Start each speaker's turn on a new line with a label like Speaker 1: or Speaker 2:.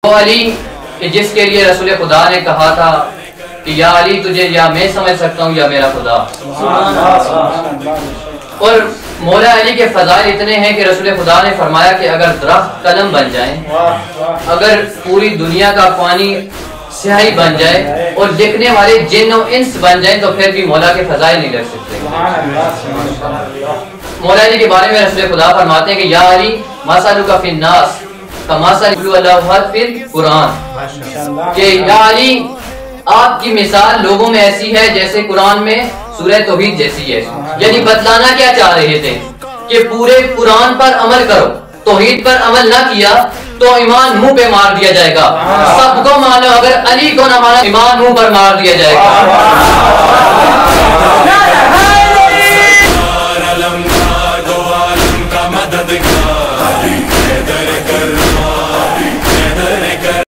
Speaker 1: وہ علی کہ جس کے لیے رسول خدا نے کہا تھا کہ یا علی تجھے یا میں سمجھ سکتا ہوں یا میرا خدا. اور مولا علی کے فضائل اتنے ہیں کہ رسول خدا نے فرمایا کہ اگر درخت قلم بن جائیں، اگر پوری دنیا کا پانی سیاہی بن جائے اور لکھنے والے جن و انس بن جائیں تو پھر بھی مولا کے فضائل نہیں لکھ سکتے. مولا علی کے بارے میں رسول خدا فرماتے ہیں کہ یا علی مثلک فی الناس کمثل اللہ فی القرآن، کہ یا علی آپ کی مثال لوگوں میں ایسی ہے جیسے قرآن میں سورہ توحید جیسی ہے. یعنی بتلانا کیا چاہ رہے تھے کہ پورے قرآن پر عمل کرو، توحید پر عمل نہ کیا تو ایمان منہ پہ مار دیا جائے گا. سب کو مانو، اگر علی کو نہ مانا ایمان منہ پر مار دیا جائے گا.